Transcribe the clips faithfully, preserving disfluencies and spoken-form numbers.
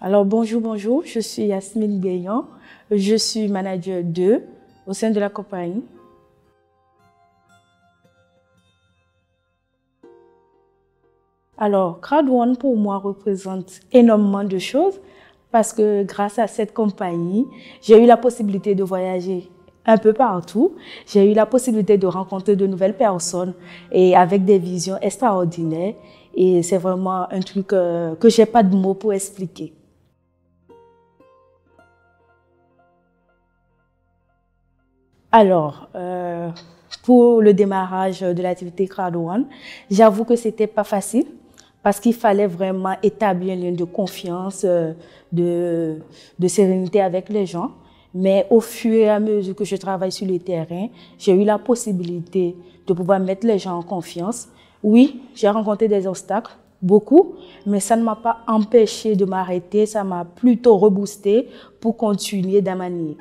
Alors bonjour, bonjour, je suis Yasmine Guéant, je suis manager deux au sein de la compagnie. Alors, Crowd One pour moi représente énormément de choses parce que grâce à cette compagnie, j'ai eu la possibilité de voyager un peu partout. J'ai eu la possibilité de rencontrer de nouvelles personnes et avec des visions extraordinaires. Et c'est vraiment un truc euh, que j'ai pas de mots pour expliquer. Alors, euh, pour le démarrage de l'activité Crowd One, j'avoue que c'était pas facile parce qu'il fallait vraiment établir un lien de confiance, euh, de, de sérénité avec les gens. Mais au fur et à mesure que je travaille sur le terrain, j'ai eu la possibilité de pouvoir mettre les gens en confiance. Oui, j'ai rencontré des obstacles, beaucoup, mais ça ne m'a pas empêché de m'arrêter, ça m'a plutôt reboosté pour continuer dans ma lignée.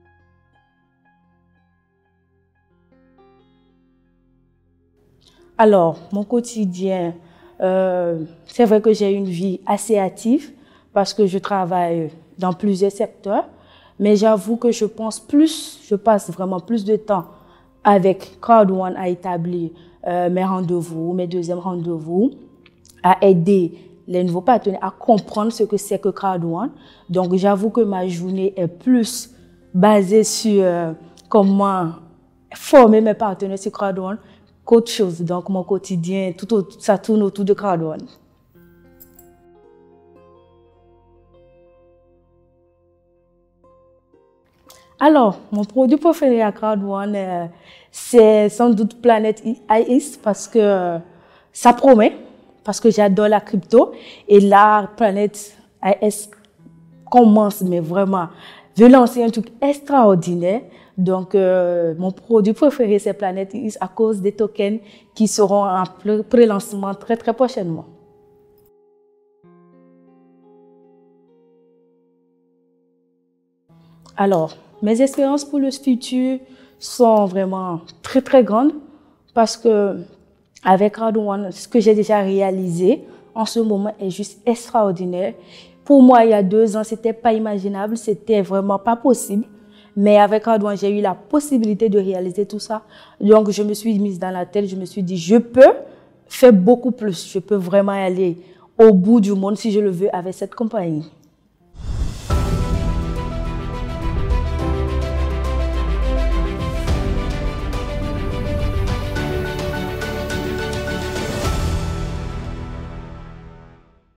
Alors, mon quotidien, euh, c'est vrai que j'ai une vie assez active parce que je travaille dans plusieurs secteurs, mais j'avoue que je pense plus, je passe vraiment plus de temps avec Crowd One à établir euh, mes rendez-vous, mes deuxièmes rendez-vous, à aider les nouveaux partenaires à comprendre ce que c'est que Crowd One. Donc, j'avoue que ma journée est plus basée sur euh, comment former mes partenaires sur Crowd One qu'autre chose. Donc, mon quotidien, tout, ça tourne autour de Crowd One. Alors, mon produit préféré à Crowd One, euh, c'est sans doute Planet Ice parce que euh, ça promet, parce que j'adore la crypto. Et là, Planet Ice commence, mais vraiment, veut lancer un truc extraordinaire. Donc, euh, mon produit préféré, c'est Planet Ice à cause des tokens qui seront en pré-lancement très, très prochainement. Alors, mes espérances pour le futur sont vraiment très, très grandes parce que avec Crowd One, ce que j'ai déjà réalisé en ce moment est juste extraordinaire. Pour moi, il y a deux ans, c'était pas imaginable, c'était vraiment pas possible. Mais avec Crowd One, j'ai eu la possibilité de réaliser tout ça. Donc, je me suis mise dans la tête, je me suis dit, je peux faire beaucoup plus. Je peux vraiment aller au bout du monde si je le veux avec cette compagnie.